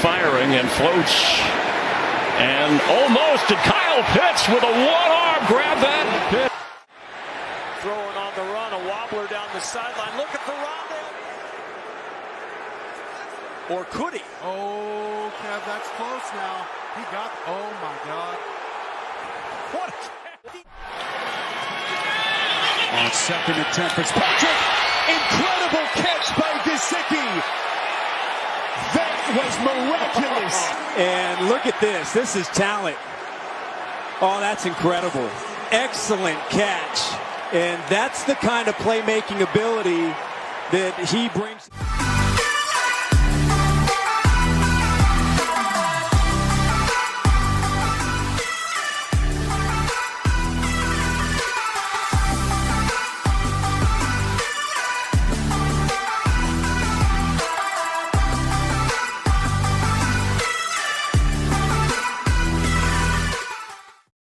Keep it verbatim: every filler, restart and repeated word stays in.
firing and floats. And almost to Kyle Pitts with a one-arm grab that. Pitt. Throwing on the run, a wobbler down the sideline. Look at the Rondé. Or could he? Oh, Kev, that's close now. He got, oh my God. What? On second attempt, Fitzpatrick. Incredible catch by Gesicki. That was miraculous. And look at this. This is talent. Oh, that's incredible. Excellent catch. And that's the kind of playmaking ability that he brings.